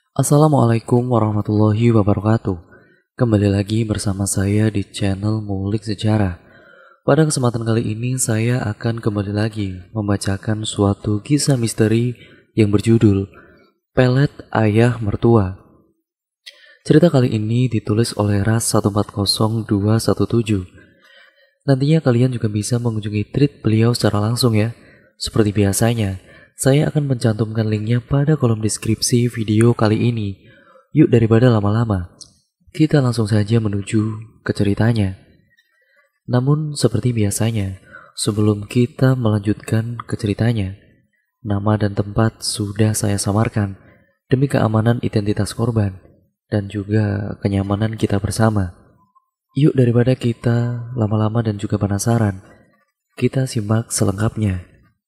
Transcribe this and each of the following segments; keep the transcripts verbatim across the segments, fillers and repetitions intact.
Assalamualaikum warahmatullahi wabarakatuh. Kembali lagi bersama saya di channel Ngulik Sejarah. Pada kesempatan kali ini saya akan kembali lagi membacakan suatu kisah misteri yang berjudul Pelet Ayah Mertua. Cerita kali ini ditulis oleh Ras satu empat nol dua satu tujuh. Nantinya kalian juga bisa mengunjungi tweet beliau secara langsung ya. Seperti biasanya, saya akan mencantumkan linknya pada kolom deskripsi video kali ini. Yuk daripada lama-lama, kita langsung saja menuju ke ceritanya. Namun seperti biasanya, sebelum kita melanjutkan ke ceritanya, nama dan tempat sudah saya samarkan demi keamanan identitas korban dan juga kenyamanan kita bersama. Yuk daripada kita lama-lama dan juga penasaran, kita simak selengkapnya.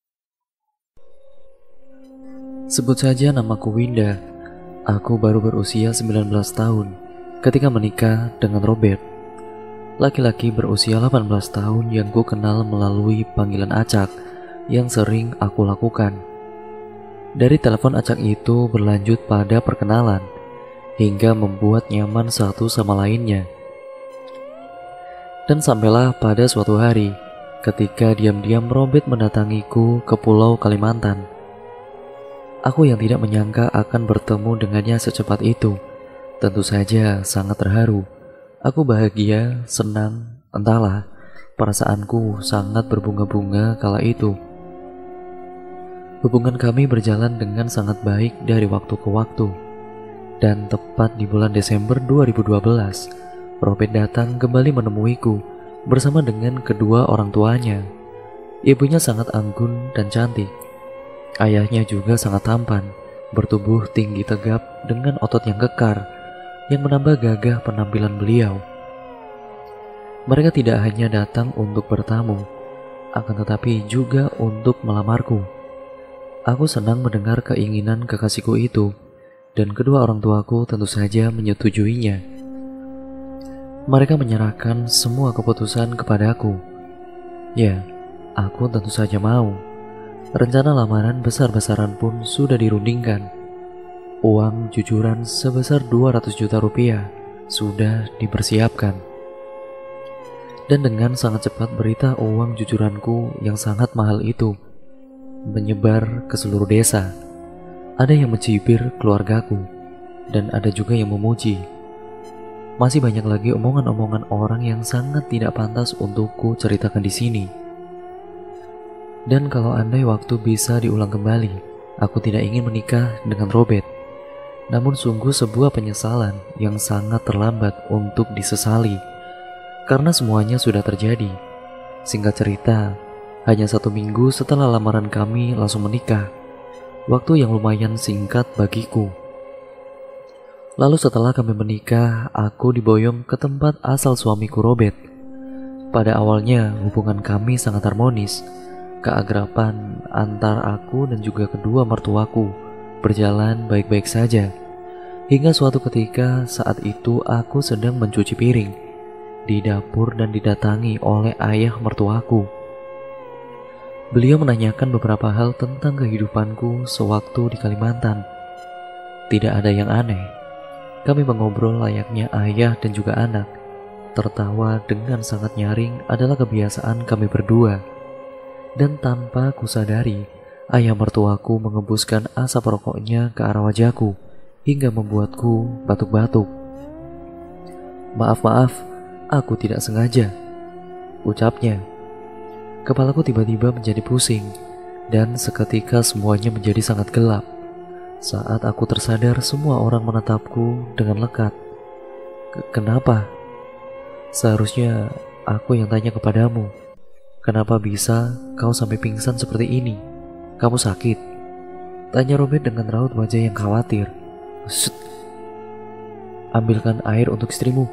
Sebut saja namaku Winda. Aku baru berusia sembilan belas tahun ketika menikah dengan Robert, laki-laki berusia delapan belas tahun yang ku kenal melalui panggilan acak yang sering aku lakukan. Dari telepon acak itu berlanjut pada perkenalan hingga membuat nyaman satu sama lainnya. Dan sampailah pada suatu hari ketika diam-diam Robert mendatangiku ke Pulau Kalimantan. Aku yang tidak menyangka akan bertemu dengannya secepat itu, tentu saja sangat terharu. Aku bahagia, senang, entahlah, perasaanku sangat berbunga-bunga kala itu. Hubungan kami berjalan dengan sangat baik dari waktu ke waktu. Dan tepat di bulan Desember dua ribu dua belas, Robert datang kembali menemuiku bersama dengan kedua orang tuanya. Ibunya sangat anggun dan cantik. Ayahnya juga sangat tampan, bertubuh tinggi tegap dengan otot yang kekar, yang menambah gagah penampilan beliau. Mereka tidak hanya datang untuk bertamu, akan tetapi juga untuk melamarku. Aku senang mendengar keinginan kekasihku itu, dan kedua orang tuaku tentu saja menyetujuinya. Mereka menyerahkan semua keputusan kepadaku. Ya, aku tentu saja mau. Rencana lamaran besar-besaran pun sudah dirundingkan. Uang jujuran sebesar dua ratus juta rupiah sudah dipersiapkan. Dan dengan sangat cepat berita uang jujuranku yang sangat mahal itu menyebar ke seluruh desa. Ada yang mencibir keluargaku, dan ada juga yang memuji. Masih banyak lagi omongan-omongan orang yang sangat tidak pantas untukku ceritakan di sini. Dan kalau andai waktu bisa diulang kembali, aku tidak ingin menikah dengan Robert. Namun sungguh sebuah penyesalan yang sangat terlambat untuk disesali, karena semuanya sudah terjadi. Singkat cerita, hanya satu minggu setelah lamaran kami langsung menikah. Waktu yang lumayan singkat bagiku. Lalu setelah kami menikah, aku diboyong ke tempat asal suamiku Robert. Pada awalnya hubungan kami sangat harmonis. Keakraban antar aku dan juga kedua mertuaku berjalan baik-baik saja. Hingga suatu ketika saat itu aku sedang mencuci piring di dapur dan didatangi oleh ayah mertuaku. Beliau menanyakan beberapa hal tentang kehidupanku sewaktu di Kalimantan. Tidak ada yang aneh. Kami mengobrol layaknya ayah dan juga anak. Tertawa dengan sangat nyaring adalah kebiasaan kami berdua. Dan tanpa kusadari, ayah mertuaku mengembuskan asap rokoknya ke arah wajahku hingga membuatku batuk-batuk. "Maaf-maaf, aku tidak sengaja," ucapnya. Kepalaku tiba-tiba menjadi pusing, dan seketika semuanya menjadi sangat gelap. Saat aku tersadar, semua orang menatapku dengan lekat. "Kenapa?" "Seharusnya aku yang tanya kepadamu. Kenapa bisa kau sampai pingsan seperti ini? Kamu sakit?" tanya Robert dengan raut wajah yang khawatir. "Shh, ambilkan air untuk istrimu."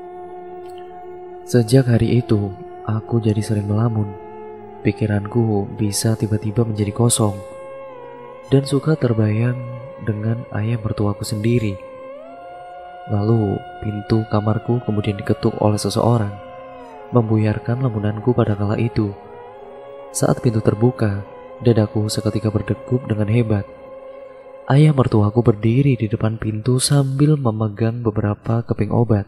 Sejak hari itu, aku jadi sering melamun. Pikiranku bisa tiba-tiba menjadi kosong dan suka terbayang dengan ayah mertuaku sendiri. Lalu pintu kamarku kemudian diketuk oleh seseorang, membuyarkan lamunanku pada kala itu. Saat pintu terbuka, dadaku seketika berdegup dengan hebat. ayah mertuaku berdiri di depan pintu sambil memegang beberapa keping obat.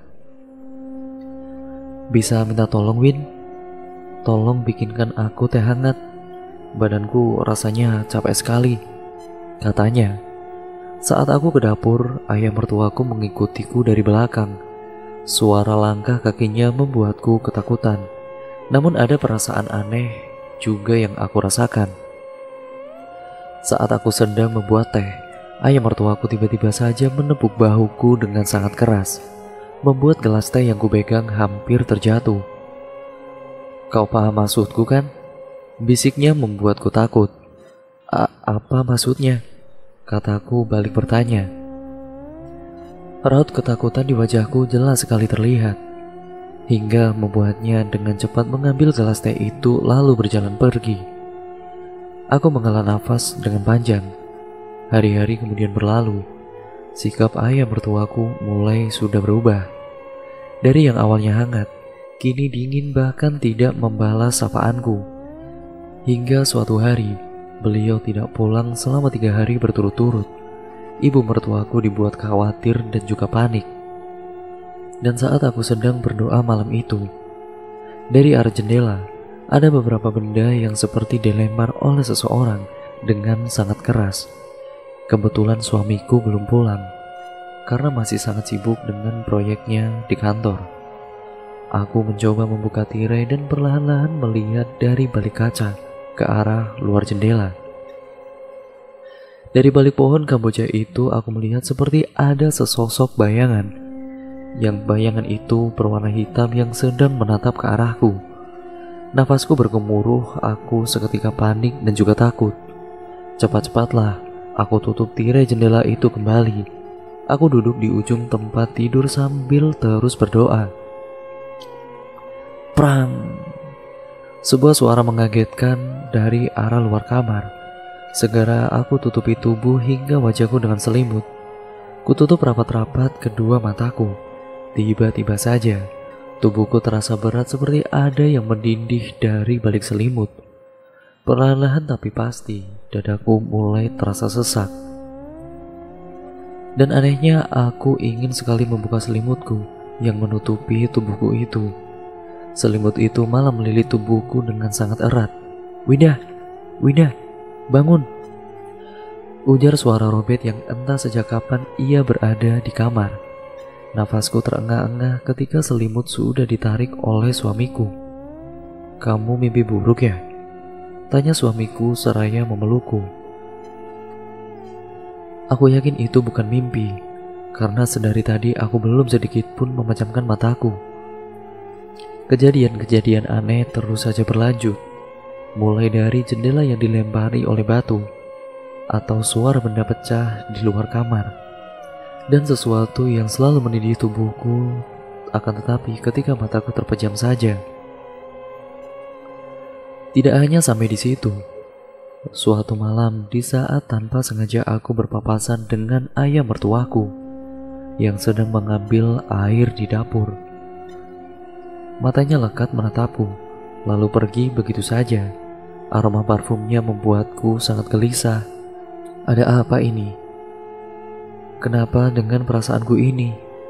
"Bisa minta tolong, Win? Tolong bikinkan aku teh hangat. Badanku rasanya capek sekali," katanya. Saat aku ke dapur, ayah mertuaku mengikutiku dari belakang. Suara langkah kakinya membuatku ketakutan. Namun ada perasaan aneh juga yang aku rasakan. Saat aku sedang membuat teh, ayah mertuaku tiba-tiba saja menepuk bahuku dengan sangat keras, membuat gelas teh yang kupegang hampir terjatuh. "Kau paham maksudku kan?" bisiknya membuatku takut. A "Apa maksudnya?" kataku balik bertanya. Raut ketakutan di wajahku jelas sekali terlihat, hingga membuatnya dengan cepat mengambil gelas teh itu lalu berjalan pergi. Aku menghela nafas dengan panjang. Hari-hari kemudian berlalu. Sikap ayah mertuaku mulai sudah berubah. Dari yang awalnya hangat, kini dingin bahkan tidak membalas sapaanku. Hingga suatu hari, beliau tidak pulang selama tiga hari berturut-turut. Ibu mertuaku dibuat khawatir dan juga panik. Dan saat aku sedang berdoa malam itu, dari arah jendela ada beberapa benda yang seperti dilempar oleh seseorang dengan sangat keras. Kebetulan suamiku belum pulang karena masih sangat sibuk dengan proyeknya di kantor. Aku mencoba membuka tirai dan perlahan-lahan melihat dari balik kaca ke arah luar jendela. Dari balik pohon kamboja itu aku melihat seperti ada sesosok bayangan. Yang bayangan itu berwarna hitam yang sedang menatap ke arahku. Nafasku bergemuruh, aku seketika panik dan juga takut. Cepat-cepatlah aku tutup tirai jendela itu kembali. Aku duduk di ujung tempat tidur sambil terus berdoa. Prang! Sebuah suara mengagetkan dari arah luar kamar. Segera aku tutupi tubuh hingga wajahku dengan selimut. Kututup rapat-rapat kedua mataku. Tiba-tiba saja tubuhku terasa berat seperti ada yang mendindih dari balik selimut. Perlahan-lahan tapi pasti dadaku mulai terasa sesak. Dan anehnya aku ingin sekali membuka selimutku yang menutupi tubuhku itu. Selimut itu malah melilit tubuhku dengan sangat erat. "Winda, Winda, bangun!" ujar suara Robert yang entah sejak kapan ia berada di kamar. Nafasku terengah-engah ketika selimut sudah ditarik oleh suamiku. "Kamu mimpi buruk ya?" tanya suamiku seraya memelukku. Aku yakin itu bukan mimpi, karena sedari tadi aku belum sedikit pun memejamkan mataku. Kejadian-kejadian aneh terus saja berlanjut, mulai dari jendela yang dilempari oleh batu, atau suara benda pecah di luar kamar, dan sesuatu yang selalu menindih tubuhku. Akan tetapi ketika mataku terpejam saja. Tidak hanya sampai di situ. Suatu malam di saat tanpa sengaja aku berpapasan dengan ayah mertuaku yang sedang mengambil air di dapur. Matanya lekat menatapku, lalu pergi begitu saja. Aroma parfumnya membuatku sangat gelisah. Ada apa ini? Kenapa dengan perasaanku ini?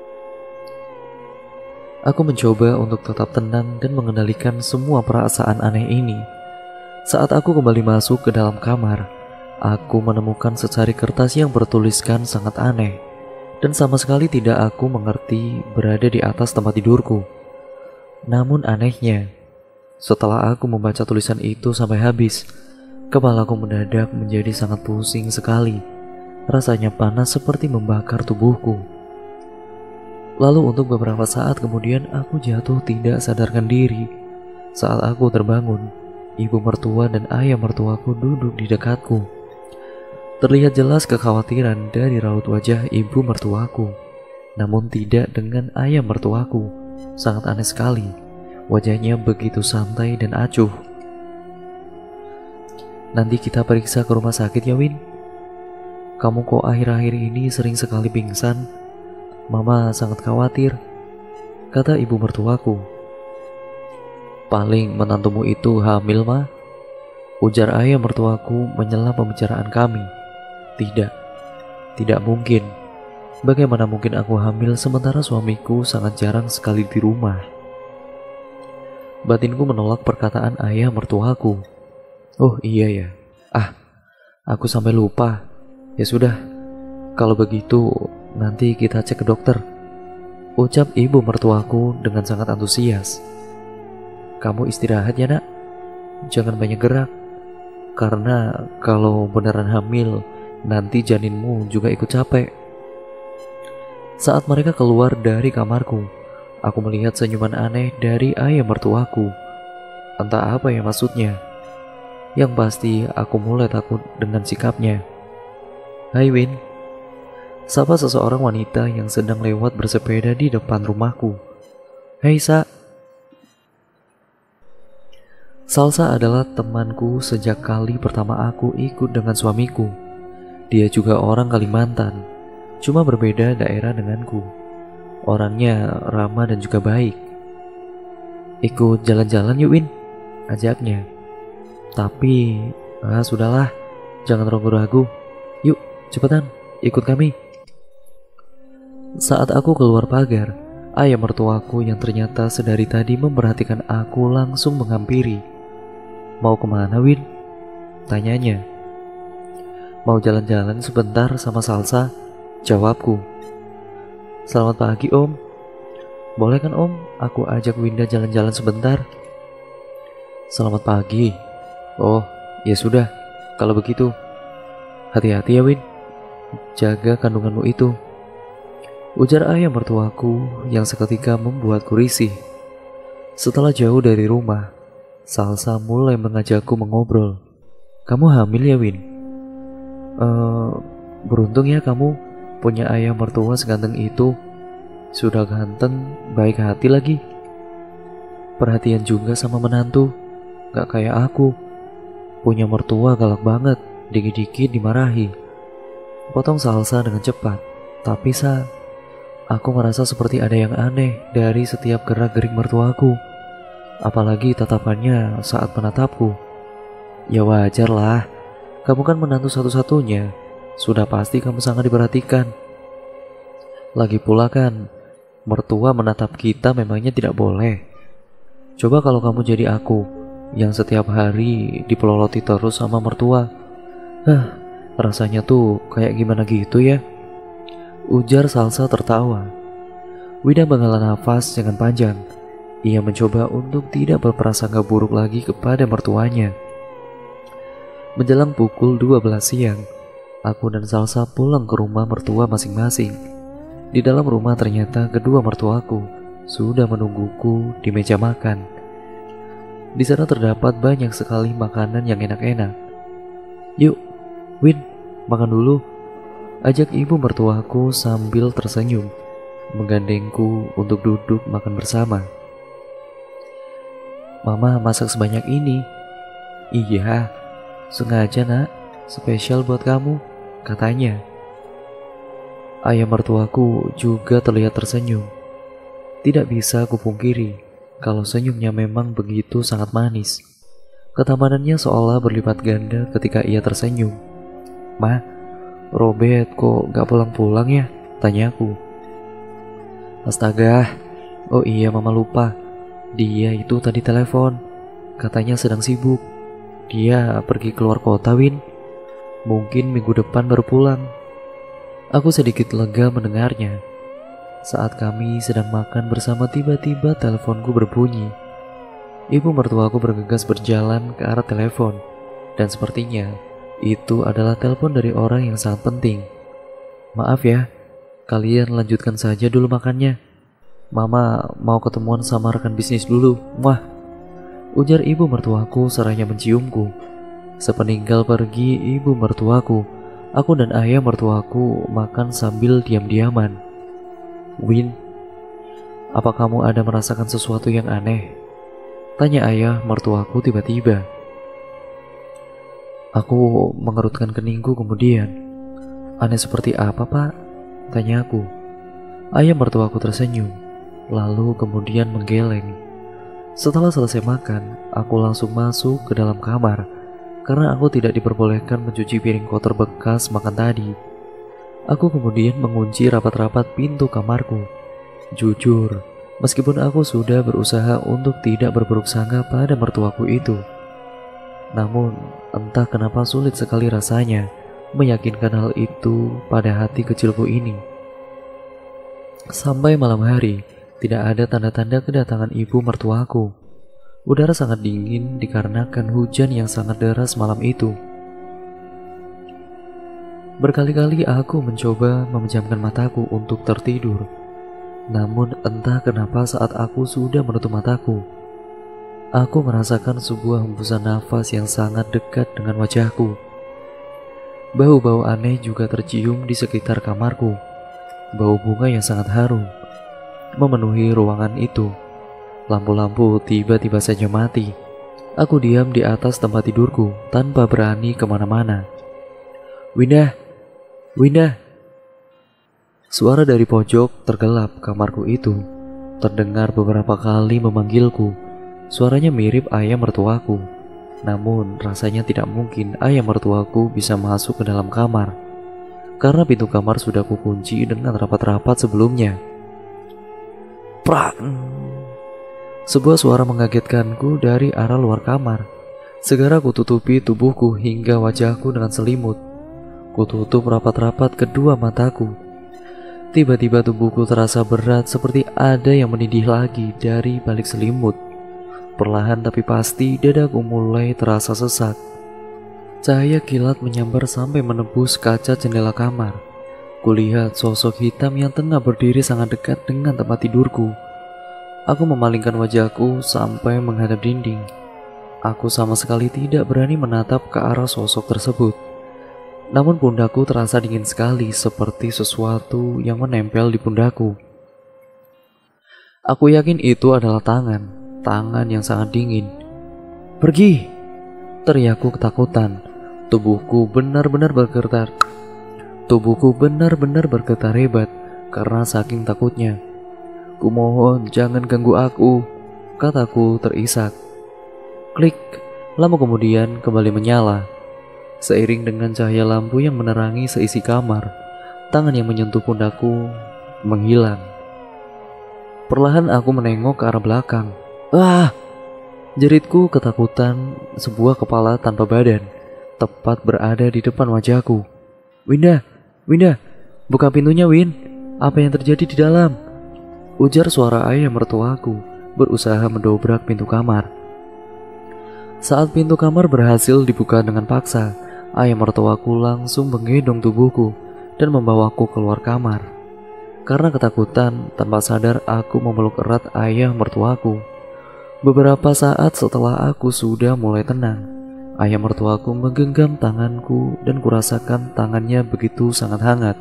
Aku mencoba untuk tetap tenang dan mengendalikan semua perasaan aneh ini. Saat aku kembali masuk ke dalam kamar, aku menemukan secari kertas yang bertuliskan sangat aneh, dan sama sekali tidak aku mengerti berada di atas tempat tidurku. Namun anehnya, setelah aku membaca tulisan itu sampai habis, kepalaku mendadak menjadi sangat pusing sekali. Rasanya panas seperti membakar tubuhku. Lalu untuk beberapa saat kemudian aku jatuh tidak sadarkan diri. Saat aku terbangun, ibu mertua dan ayah mertuaku duduk di dekatku. Terlihat jelas kekhawatiran dari raut wajah ibu mertuaku, namun tidak dengan ayah mertuaku. Sangat aneh sekali, wajahnya begitu santai dan acuh. "Nanti kita periksa ke rumah sakit ya, Win. Kamu kok akhir-akhir ini sering sekali pingsan. Mama sangat khawatir," kata ibu mertuaku. "Paling menantumu itu hamil, Ma," ujar ayah mertuaku menyela pembicaraan kami. "Tidak, Tidak mungkin. Bagaimana mungkin aku hamil sementara suamiku sangat jarang sekali di rumah? Batinku menolak perkataan ayah mertuaku. Oh iya ya. Ah, aku sampai lupa. Ya sudah, kalau begitu nanti kita cek ke dokter, ucap ibu mertuaku dengan sangat antusias. Kamu istirahat ya nak, jangan banyak gerak. Karena kalau beneran hamil, nanti janinmu juga ikut capek. Saat mereka keluar dari kamarku, aku melihat senyuman aneh dari ayah mertuaku. Entah apa ya maksudnya. Yang pasti aku mulai takut dengan sikapnya. Hai Win, sapa seseorang wanita yang sedang lewat bersepeda di depan rumahku. Hai Sa. Salsa adalah temanku sejak kali pertama aku ikut dengan suamiku. Dia juga orang Kalimantan, cuma berbeda daerah denganku. Orangnya ramah dan juga baik. Ikut jalan-jalan yuk Win, ajaknya. Tapi, ah sudahlah, jangan ragu-ragu. Yuk, cepetan, ikut kami. Saat aku keluar pagar, ayah mertuaku yang ternyata sedari tadi memperhatikan aku langsung menghampiri. Mau kemana Win? Tanyanya. Mau jalan-jalan sebentar sama Salsa, jawabku. Selamat pagi Om. Boleh kan Om, aku ajak Winda jalan-jalan sebentar? Selamat pagi. Oh, ya sudah, kalau begitu hati-hati ya Win, jaga kandunganmu itu, ujar ayah mertuaku yang seketika membuatku risih. Setelah jauh dari rumah, Salsa mulai mengajakku mengobrol. Kamu hamil ya Win? Uh, beruntung ya kamu punya ayah mertua seganteng itu. Sudah ganteng, baik hati lagi. Perhatian juga sama menantu, gak kayak aku. Punya mertua galak banget, dikit-dikit dimarahi. Potong Salsa dengan cepat. Tapi Sa, aku merasa seperti ada yang aneh dari setiap gerak-gerik mertuaku. Apalagi tatapannya saat menatapku. Ya wajar lah, kamu kan menantu satu-satunya. Sudah pasti kamu sangat diperhatikan. Lagi pula kan, mertua menatap kita memangnya tidak boleh. Coba kalau kamu jadi aku, yang setiap hari dipeloloti terus sama mertua. Hah, rasanya tuh kayak gimana gitu ya, ujar Salsa tertawa. Wida menghela nafas dengan panjang. Ia mencoba untuk tidak berprasangka buruk lagi kepada mertuanya. Menjelang pukul dua belas siang, aku dan Salsa pulang ke rumah mertua masing-masing. Di dalam rumah ternyata kedua mertuaku sudah menungguku di meja makan. Di sana terdapat banyak sekali makanan yang enak-enak. Yuk, Win, makan dulu, ajak ibu mertuaku sambil tersenyum, menggandengku untuk duduk makan bersama. Mama masak sebanyak ini. Iya, sengaja nak, spesial buat kamu, katanya. Ayah mertuaku juga terlihat tersenyum. Tidak bisa kupungkiri kalau senyumnya memang begitu sangat manis. Ketamanannya seolah berlipat ganda ketika ia tersenyum. Ma, Robert kok gak pulang-pulang ya? Tanyaku. Astaga, oh iya mama lupa. Dia itu tadi telepon, katanya sedang sibuk. Dia pergi keluar kota Win. Mungkin minggu depan baru pulang. Aku sedikit lega mendengarnya. Saat kami sedang makan bersama, tiba-tiba teleponku berbunyi. Ibu mertuaku bergegas berjalan ke arah telepon, dan sepertinya itu adalah telepon dari orang yang sangat penting. Maaf ya, kalian lanjutkan saja dulu makannya. Mama mau ketemuan sama rekan bisnis dulu. Wah, ujar ibu mertuaku seraya menciumku. Sepeninggal pergi ibu mertuaku, aku dan ayah mertuaku makan sambil diam-diaman. Win, apa kamu ada merasakan sesuatu yang aneh? Tanya ayah mertuaku tiba-tiba. Aku mengerutkan keningku kemudian. Aneh seperti apa pak? Tanya aku. Ayah mertuaku tersenyum, lalu kemudian menggeleng. Setelah selesai makan, aku langsung masuk ke dalam kamar karena aku tidak diperbolehkan mencuci piring kotor bekas makan tadi. Aku kemudian mengunci rapat-rapat pintu kamarku. Jujur, meskipun aku sudah berusaha untuk tidak berburuk sangka pada mertuaku itu, namun entah kenapa sulit sekali rasanya meyakinkan hal itu pada hati kecilku ini. Sampai malam hari, tidak ada tanda-tanda kedatangan ibu mertuaku. Udara sangat dingin dikarenakan hujan yang sangat deras malam itu. Berkali-kali aku mencoba memejamkan mataku untuk tertidur. Namun entah kenapa saat aku sudah menutup mataku, aku merasakan sebuah hembusan nafas yang sangat dekat dengan wajahku. Bau-bau aneh juga tercium di sekitar kamarku. Bau bunga yang sangat harum memenuhi ruangan itu. Lampu-lampu tiba-tiba saja mati. Aku diam di atas tempat tidurku tanpa berani kemana-mana. Windah, Windah. Suara dari pojok tergelap kamarku itu terdengar beberapa kali memanggilku. Suaranya mirip ayah mertuaku. Namun rasanya tidak mungkin ayah mertuaku bisa masuk ke dalam kamar, karena pintu kamar sudah kukunci dengan rapat-rapat sebelumnya. Prak! Sebuah suara mengagetkanku dari arah luar kamar. Segera kututupi tubuhku hingga wajahku dengan selimut. Kututup rapat-rapat kedua mataku. Tiba-tiba tubuhku terasa berat seperti ada yang menindih lagi dari balik selimut. Perlahan tapi pasti dadaku mulai terasa sesak. Cahaya kilat menyambar sampai menembus kaca jendela kamar. Kulihat sosok hitam yang tengah berdiri sangat dekat dengan tempat tidurku. Aku memalingkan wajahku sampai menghadap dinding. Aku sama sekali tidak berani menatap ke arah sosok tersebut. Namun pundakku terasa dingin sekali, seperti sesuatu yang menempel di pundakku. Aku yakin itu adalah tangan, tangan yang sangat dingin. Pergi! Teriakku ketakutan. Tubuhku benar-benar bergetar. Tubuhku benar-benar bergetar hebat karena saking takutnya. Kumohon jangan ganggu aku, kataku terisak. Klik, lama kemudian kembali menyala. Seiring dengan cahaya lampu yang menerangi seisi kamar, tangan yang menyentuh pundakku menghilang. Perlahan aku menengok ke arah belakang. Ah! Jeritku ketakutan, sebuah kepala tanpa badan tepat berada di depan wajahku. Windah, Windah, buka pintunya, Win. Apa yang terjadi di dalam? Ujar suara ayah mertuaku berusaha mendobrak pintu kamar. Saat pintu kamar berhasil dibuka dengan paksa, ayah mertuaku langsung menggendong tubuhku dan membawaku keluar kamar. Karena ketakutan, tanpa sadar aku memeluk erat ayah mertuaku. Beberapa saat setelah aku sudah mulai tenang, ayah mertuaku menggenggam tanganku dan kurasakan tangannya begitu sangat hangat.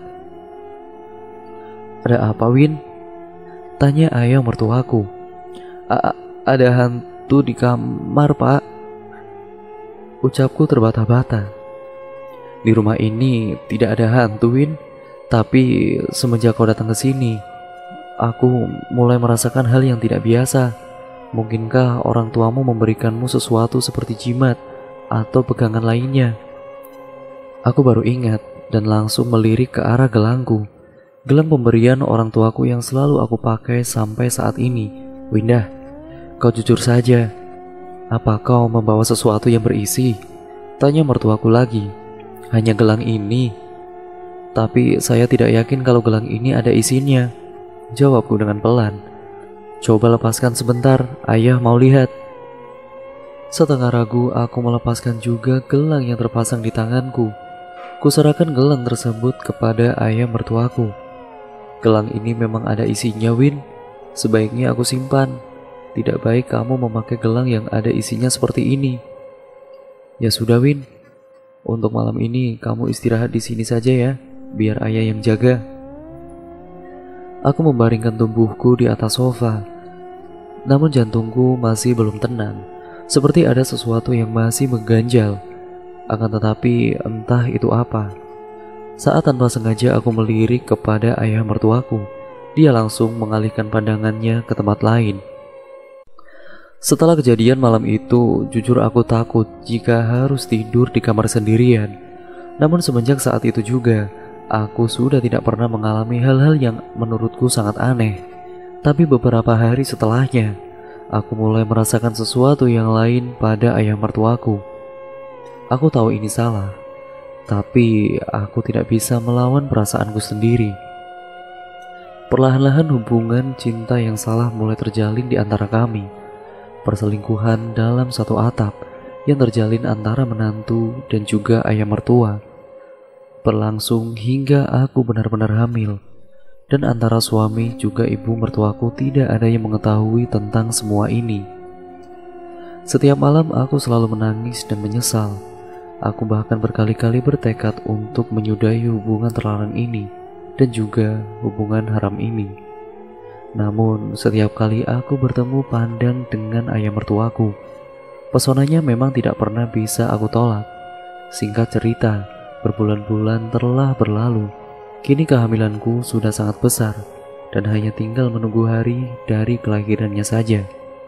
Ada apa, Win? Tanya ayah mertuaku. A ada hantu di kamar, Pak. Ucapku terbata-bata. Di rumah ini tidak ada hantu, Win. Tapi semenjak kau datang ke sini, aku mulai merasakan hal yang tidak biasa. Mungkinkah orang tuamu memberikanmu sesuatu seperti jimat atau pegangan lainnya? Aku baru ingat dan langsung melirik ke arah gelangku. Gelang pemberian orang tuaku yang selalu aku pakai sampai saat ini. Windah, kau jujur saja. Apa kau membawa sesuatu yang berisi? Tanya mertuaku lagi. Hanya gelang ini. Tapi saya tidak yakin kalau gelang ini ada isinya, jawabku dengan pelan. Coba lepaskan sebentar, ayah mau lihat. Setengah ragu aku melepaskan juga gelang yang terpasang di tanganku. Kuserahkan gelang tersebut kepada ayah mertuaku. Gelang ini memang ada isinya, Win. Sebaiknya aku simpan. Tidak baik kamu memakai gelang yang ada isinya seperti ini. Ya sudah, Win. Untuk malam ini kamu istirahat di sini saja ya, biar ayah yang jaga. Aku membaringkan tubuhku di atas sofa. Namun jantungku masih belum tenang, seperti ada sesuatu yang masih mengganjal. Akan tetapi entah itu apa. Saat tanpa sengaja aku melirik kepada ayah mertuaku, dia langsung mengalihkan pandangannya ke tempat lain. Setelah kejadian malam itu, jujur aku takut jika harus tidur di kamar sendirian. Namun semenjak saat itu juga, Aku sudah tidak pernah mengalami hal-hal yang menurutku sangat aneh. Tapi beberapa hari setelahnya, aku mulai merasakan sesuatu yang lain pada ayah mertuaku. Aku tahu ini salah, tapi aku tidak bisa melawan perasaanku sendiri. Perlahan-lahan hubungan cinta yang salah mulai terjalin di antara kami. Perselingkuhan dalam satu atap yang terjalin antara menantu dan juga ayah mertua berlangsung hingga aku benar-benar hamil. Dan antara suami juga ibu mertuaku tidak ada yang mengetahui tentang semua ini. Setiap malam aku selalu menangis dan menyesal. Aku bahkan berkali-kali bertekad untuk menyudahi hubungan terlarang ini dan juga hubungan haram ini. Namun setiap kali aku bertemu pandang dengan ayah mertuaku, pesonanya memang tidak pernah bisa aku tolak. Singkat cerita, berbulan-bulan telah berlalu. Kini kehamilanku sudah sangat besar dan hanya tinggal menunggu hari dari kelahirannya saja.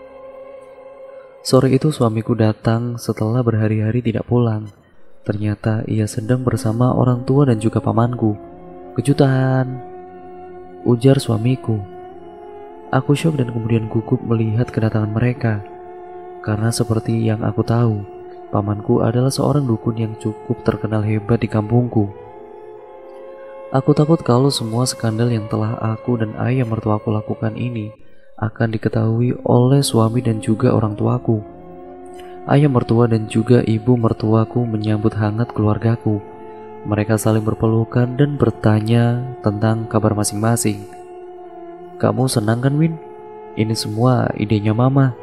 Sore itu suamiku datang setelah berhari-hari tidak pulang. Ternyata ia sedang bersama orang tua dan juga pamanku. Kejutan, ujar suamiku. Aku syok dan kemudian gugup melihat kedatangan mereka. Karena seperti yang aku tahu, pamanku adalah seorang dukun yang cukup terkenal hebat di kampungku. Aku takut kalau semua skandal yang telah aku dan ayah mertuaku lakukan ini akan diketahui oleh suami dan juga orang tuaku. Ayah mertua dan juga ibu mertuaku menyambut hangat keluargaku. Mereka saling berpelukan dan bertanya tentang kabar masing-masing. Kamu senang kan, Win? Ini semua idenya mama.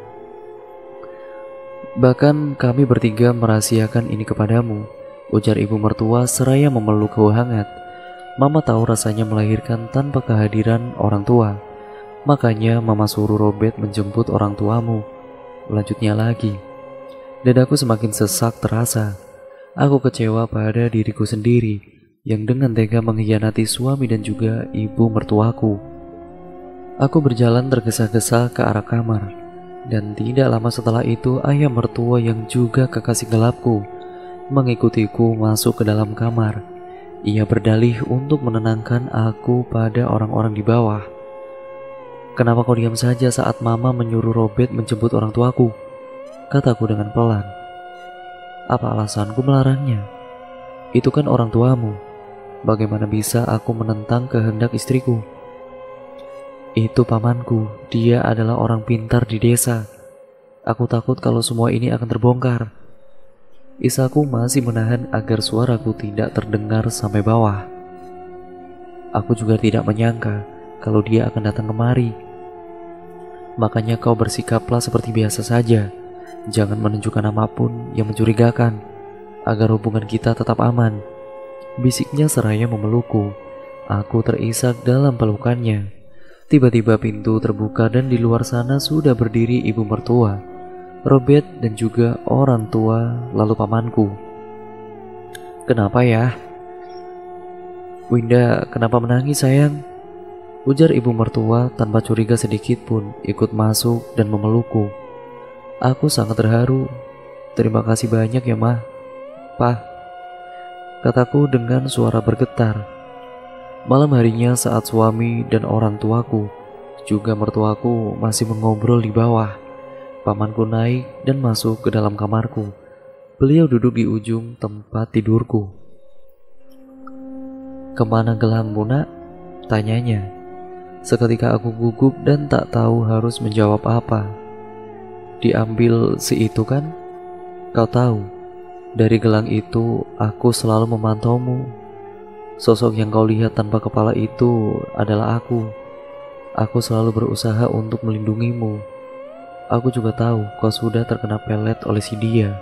Bahkan kami bertiga merahasiakan ini kepadamu, ujar ibu mertua seraya memelukku hangat. Mama tahu rasanya melahirkan tanpa kehadiran orang tua. Makanya mama suruh Robert menjemput orang tuamu. Lanjutnya lagi. Dadaku semakin sesak terasa. Aku kecewa pada diriku sendiri yang dengan tega mengkhianati suami dan juga ibu mertuaku. Aku berjalan tergesa-gesa ke arah kamar. Dan tidak lama setelah itu ayah mertua yang juga kekasih gelapku mengikutiku masuk ke dalam kamar. Ia berdalih untuk menenangkan aku pada orang-orang di bawah. Kenapa kau diam saja saat mama menyuruh Robert menjemput orang tuaku? Kataku dengan pelan. Apa alasanku melarangnya? Itu kan orang tuamu. Bagaimana bisa aku menentang kehendak istriku? Itu pamanku, dia adalah orang pintar di desa. Aku takut kalau semua ini akan terbongkar. Isaku masih menahan agar suaraku tidak terdengar sampai bawah. Aku juga tidak menyangka kalau dia akan datang kemari. Makanya kau bersikaplah seperti biasa saja. Jangan menunjukkan apapun yang mencurigakan, agar hubungan kita tetap aman. Bisiknya seraya memelukku. Aku terisak dalam pelukannya. Tiba-tiba pintu terbuka dan di luar sana sudah berdiri ibu mertua, Robert dan juga orang tua lalu pamanku. Kenapa ya? Winda, kenapa menangis sayang? Ujar ibu mertua tanpa curiga sedikit pun ikut masuk dan memelukku. Aku sangat terharu. Terima kasih banyak ya mah, Pah, kataku dengan suara bergetar. Malam harinya saat suami dan orang tuaku, juga mertuaku masih mengobrol di bawah, pamanku naik dan masuk ke dalam kamarku. Beliau duduk di ujung tempat tidurku. Kemana gelangmu nak? Tanyanya. Seketika aku gugup dan tak tahu harus menjawab apa. Diambil si itu kan? Kau tahu, dari gelang itu aku selalu memantaumu. Sosok yang kau lihat tanpa kepala itu adalah aku. Aku selalu berusaha untuk melindungimu. Aku juga tahu kau sudah terkena pelet oleh si dia.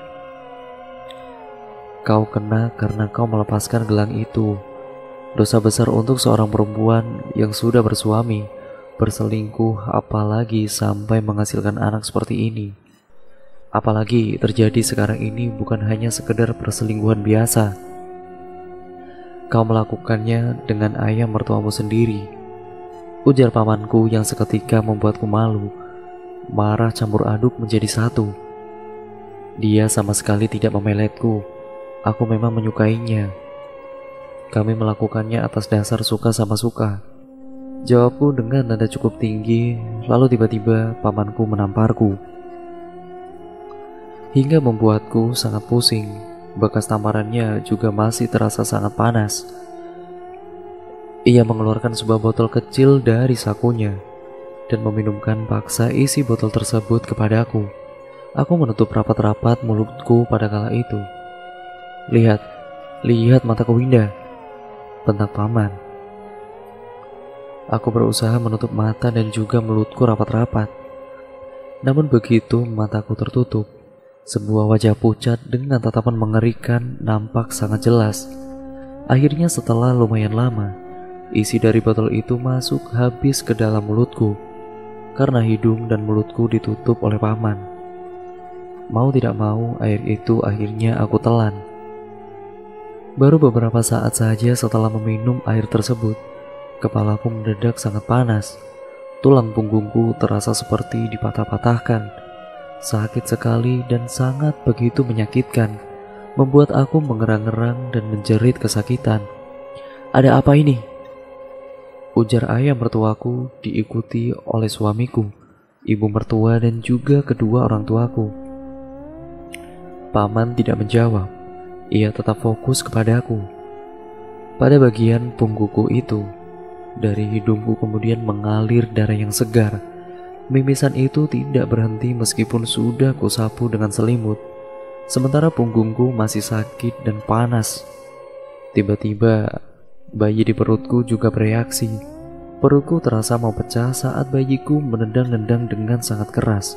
Kau kena karena kau melepaskan gelang itu. Dosa besar untuk seorang perempuan yang sudah bersuami, berselingkuh, apalagi sampai menghasilkan anak seperti ini. Apalagi terjadi sekarang ini bukan hanya sekedar perselingkuhan biasa. Kau melakukannya dengan ayah mertuamu sendiri, ujar pamanku yang seketika membuatku malu. Marah campur aduk menjadi satu. Dia sama sekali tidak memeletku. Aku memang menyukainya. Kami melakukannya atas dasar suka sama suka. Jawabku dengan nada cukup tinggi, lalu tiba-tiba pamanku menamparku. Hingga membuatku sangat pusing. Bekas tamparannya juga masih terasa sangat panas. Ia mengeluarkan sebuah botol kecil dari sakunya dan meminumkan paksa isi botol tersebut kepadaku. Aku menutup rapat-rapat mulutku pada kala itu. Lihat, lihat mataku Winda, bentak paman. Aku berusaha menutup mata dan juga mulutku rapat-rapat. Namun begitu mataku tertutup, sebuah wajah pucat dengan tatapan mengerikan nampak sangat jelas. Akhirnya setelah lumayan lama, isi dari botol itu masuk habis ke dalam mulutku, karena hidung dan mulutku ditutup oleh paman. Mau tidak mau, air itu akhirnya aku telan. Baru beberapa saat saja setelah meminum air tersebut, kepalaku mendadak sangat panas. Tulang punggungku terasa seperti dipatah-patahkan. Sakit sekali dan sangat begitu menyakitkan, membuat aku mengerang-ngerang dan menjerit kesakitan. "Ada apa ini?" ujar ayah mertuaku diikuti oleh suamiku, ibu mertua dan juga kedua orang tuaku. Paman tidak menjawab. Ia tetap fokus kepadaku. Pada bagian punggungku itu, dari hidungku kemudian mengalir darah yang segar. Mimisan itu tidak berhenti meskipun sudah kusapu dengan selimut. Sementara punggungku masih sakit dan panas. Tiba-tiba, bayi di perutku juga bereaksi. Perutku terasa mau pecah saat bayiku menendang-nendang dengan sangat keras.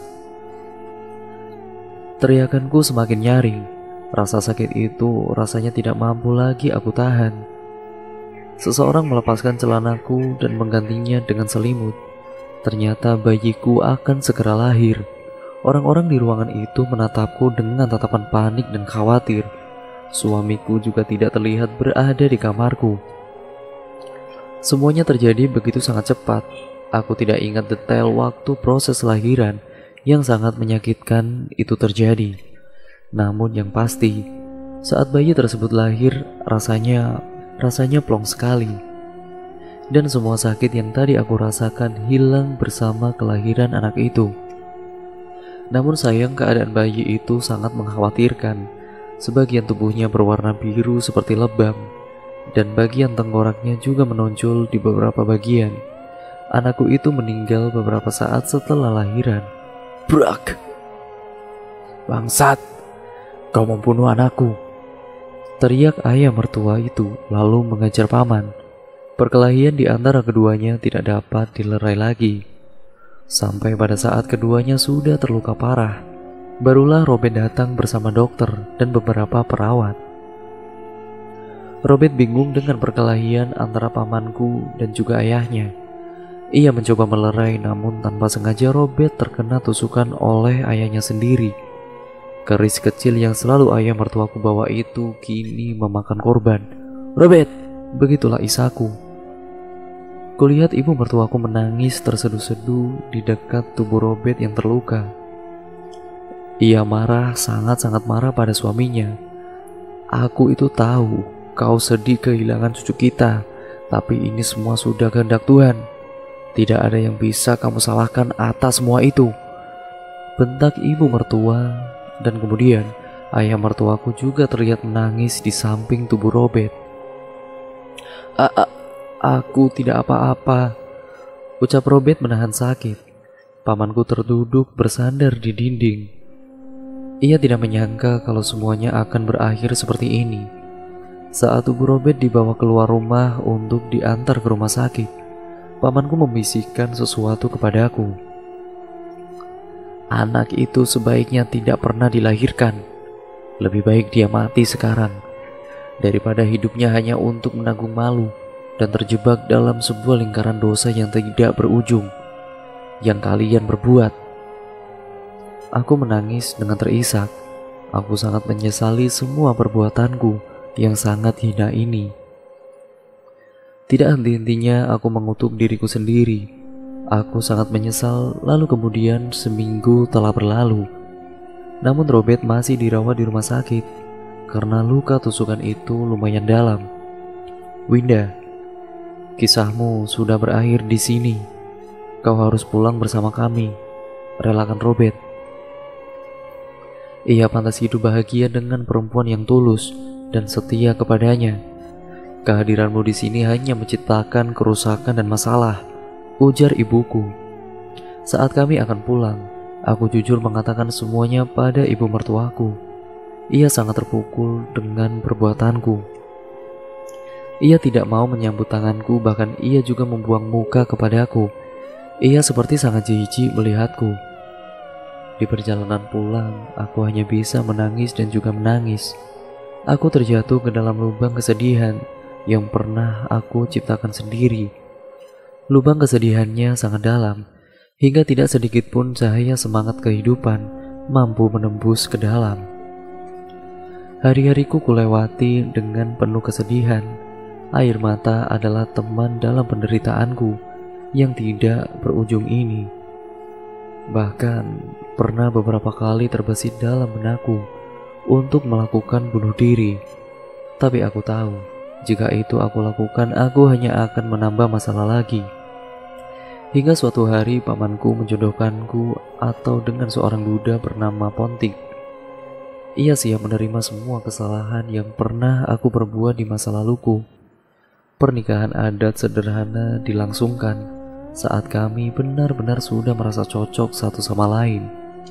Teriakanku semakin nyaring. Rasa sakit itu rasanya tidak mampu lagi aku tahan. Seseorang melepaskan celanaku dan menggantinya dengan selimut. Ternyata bayiku akan segera lahir. Orang-orang di ruangan itu menatapku dengan tatapan panik dan khawatir. Suamiku juga tidak terlihat berada di kamarku. Semuanya terjadi begitu sangat cepat. Aku tidak ingat detail waktu proses lahiran yang sangat menyakitkan itu terjadi. Namun yang pasti, saat bayi tersebut lahir, rasanya rasanya plong sekali. Dan semua sakit yang tadi aku rasakan hilang bersama kelahiran anak itu. Namun sayang keadaan bayi itu sangat mengkhawatirkan. Sebagian tubuhnya berwarna biru seperti lebam, dan bagian tengkoraknya juga menonjol di beberapa bagian. Anakku itu meninggal beberapa saat setelah lahiran. Brak! Bangsat! Kau membunuh anakku, teriak ayah mertua itu lalu mengejar paman. Perkelahian di antara keduanya tidak dapat dilerai lagi. Sampai pada saat keduanya sudah terluka parah, barulah Robert datang bersama dokter dan beberapa perawat. Robert bingung dengan perkelahian antara pamanku dan juga ayahnya. Ia mencoba melerai, namun tanpa sengaja Robert terkena tusukan oleh ayahnya sendiri. Keris kecil yang selalu ayah mertuaku bawa itu kini memakan korban. Robert, begitulah isaku. Kulihat ibu mertuaku menangis terseduh-seduh di dekat tubuh Robert yang terluka. Ia marah, sangat-sangat marah pada suaminya. Aku itu tahu kau sedih kehilangan cucu kita, tapi ini semua sudah kehendak Tuhan. Tidak ada yang bisa kamu salahkan atas semua itu, bentak ibu mertua. Dan kemudian ayah mertuaku juga terlihat menangis di samping tubuh Robert. A -a Aku tidak apa-apa, ucap Robert menahan sakit. Pamanku terduduk bersandar di dinding. Ia tidak menyangka kalau semuanya akan berakhir seperti ini. Saat tubuh Robert dibawa keluar rumah untuk diantar ke rumah sakit, pamanku membisikkan sesuatu kepadaku. Anak itu sebaiknya tidak pernah dilahirkan. Lebih baik dia mati sekarang, daripada hidupnya hanya untuk menanggung malu dan terjebak dalam sebuah lingkaran dosa yang tidak berujung yang kalian berbuat. Aku menangis dengan terisak. Aku sangat menyesali semua perbuatanku yang sangat hina ini. Tidak henti-hentinya aku mengutuk diriku sendiri. Aku sangat menyesal. Lalu kemudian seminggu telah berlalu. Namun Robert masih dirawat di rumah sakit karena luka tusukan itu lumayan dalam. Winda, kisahmu sudah berakhir di sini. Kau harus pulang bersama kami. Relakan Robert. Ia pantas hidup bahagia dengan perempuan yang tulus dan setia kepadanya. Kehadiranmu di sini hanya menciptakan kerusakan dan masalah, ujar ibuku. Saat kami akan pulang, aku jujur mengatakan semuanya pada ibu mertuaku. Ia sangat terpukul dengan perbuatanku. Ia tidak mau menyambut tanganku, bahkan ia juga membuang muka kepadaku. Ia seperti sangat jijik melihatku. Di perjalanan pulang, aku hanya bisa menangis dan juga menangis. Aku terjatuh ke dalam lubang kesedihan yang pernah aku ciptakan sendiri. Lubang kesedihannya sangat dalam, hingga tidak sedikit pun cahaya semangat kehidupan mampu menembus ke dalam. Hari-hariku kulewati dengan penuh kesedihan. Air mata adalah teman dalam penderitaanku yang tidak berujung ini. Bahkan pernah beberapa kali terbesit dalam benakku untuk melakukan bunuh diri. Tapi aku tahu, jika itu aku lakukan, aku hanya akan menambah masalah lagi. Hingga suatu hari pamanku menjodohkanku atau dengan seorang duda bernama Pontik. Ia siap menerima semua kesalahan yang pernah aku perbuat di masa laluku. Pernikahan adat sederhana dilangsungkan saat kami benar-benar sudah merasa cocok satu sama lain.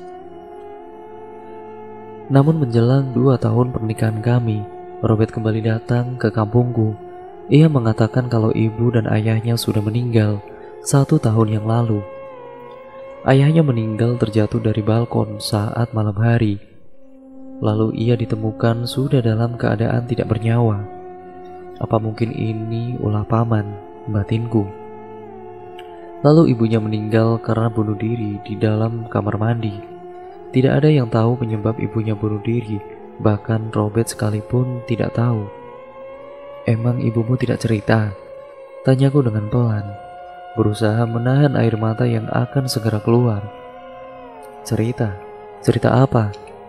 Namun menjelang dua tahun pernikahan kami, Robert kembali datang ke kampungku. Ia mengatakan kalau ibu dan ayahnya sudah meninggal satu tahun yang lalu. Ayahnya meninggal terjatuh dari balkon saat malam hari. Lalu ia ditemukan sudah dalam keadaan tidak bernyawa. Apa mungkin ini ulah paman, batinku? Lalu ibunya meninggal karena bunuh diri di dalam kamar mandi. Tidak ada yang tahu penyebab ibunya bunuh diri, bahkan Robert sekalipun tidak tahu. Emang ibumu tidak cerita? Tanyaku dengan pelan, berusaha menahan air mata yang akan segera keluar. Cerita? Cerita apa?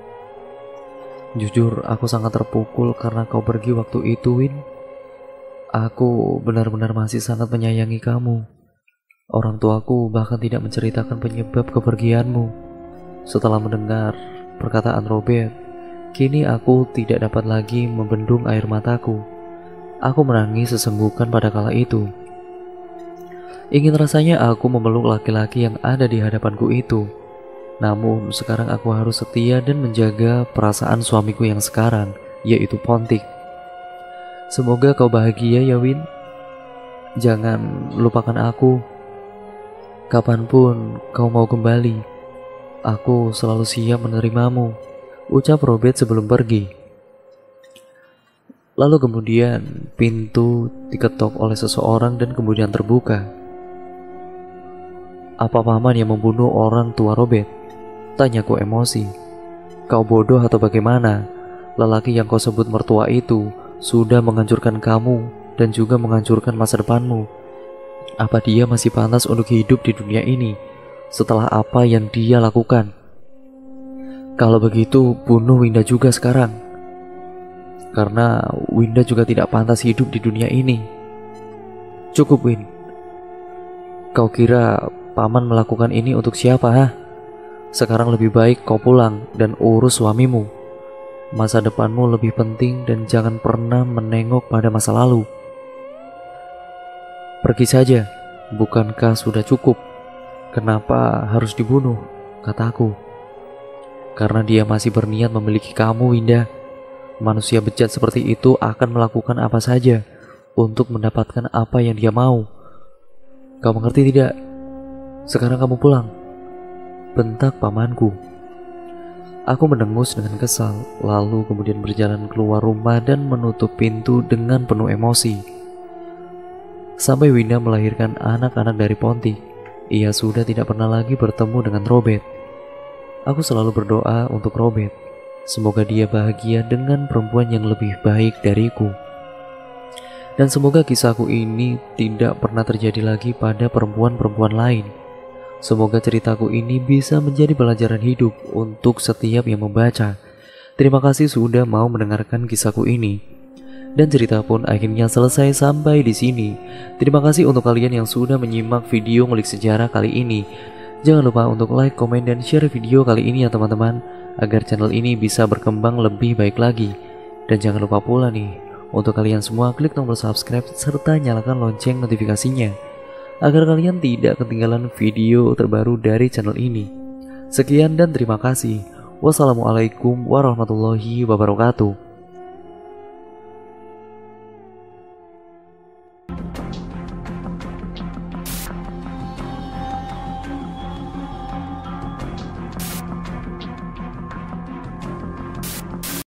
Jujur, aku sangat terpukul karena kau pergi waktu itu, Win. Aku benar-benar masih sangat menyayangi kamu. Orang tuaku bahkan tidak menceritakan penyebab kepergianmu. Setelah mendengar perkataan Robert, kini aku tidak dapat lagi membendung air mataku. Aku menangis sesenggukan pada kala itu. Ingin rasanya aku memeluk laki-laki yang ada di hadapanku itu. Namun sekarang aku harus setia dan menjaga perasaan suamiku yang sekarang, yaitu Pontik. Semoga kau bahagia ya, Win. Jangan lupakan aku. Kapanpun kau mau kembali, aku selalu siap menerimamu, ucap Robert sebelum pergi. Lalu kemudian pintu diketok oleh seseorang dan kemudian terbuka. Apa paman yang membunuh orang tua Robert? Tanyaku emosi. Kau bodoh atau bagaimana? Lelaki yang kau sebut mertua itu sudah menghancurkan kamu dan juga menghancurkan masa depanmu. Apa dia masih pantas untuk hidup di dunia ini setelah apa yang dia lakukan? Kalau begitu, bunuh Winda juga sekarang. Karena Winda juga tidak pantas hidup di dunia ini. Cukup, Win. Kau kira paman melakukan ini untuk siapa, ha? Sekarang lebih baik kau pulang dan urus suamimu. Masa depanmu lebih penting dan jangan pernah menengok pada masa lalu. Pergi saja, bukankah sudah cukup? Kenapa harus dibunuh? Kataku. Karena dia masih berniat memiliki kamu, Winda. Manusia bejat seperti itu akan melakukan apa saja untuk mendapatkan apa yang dia mau. Kau mengerti tidak? Sekarang kamu pulang. Bentak pamanku. Aku mendengus dengan kesal, lalu kemudian berjalan keluar rumah dan menutup pintu dengan penuh emosi. Sampai Winda melahirkan anak-anak dari Pontik, ia sudah tidak pernah lagi bertemu dengan Robert. Aku selalu berdoa untuk Robert. Semoga dia bahagia dengan perempuan yang lebih baik dariku. Dan semoga kisahku ini tidak pernah terjadi lagi pada perempuan-perempuan lain. Semoga ceritaku ini bisa menjadi pelajaran hidup untuk setiap yang membaca. Terima kasih sudah mau mendengarkan kisahku ini. Dan cerita pun akhirnya selesai sampai di sini. Terima kasih untuk kalian yang sudah menyimak video ngulik sejarah kali ini. Jangan lupa untuk like, komen, dan share video kali ini ya teman-teman, agar channel ini bisa berkembang lebih baik lagi. Dan jangan lupa pula nih, untuk kalian semua klik tombol subscribe serta nyalakan lonceng notifikasinya, agar kalian tidak ketinggalan video terbaru dari channel ini. Sekian dan terima kasih. Wassalamualaikum warahmatullahi wabarakatuh.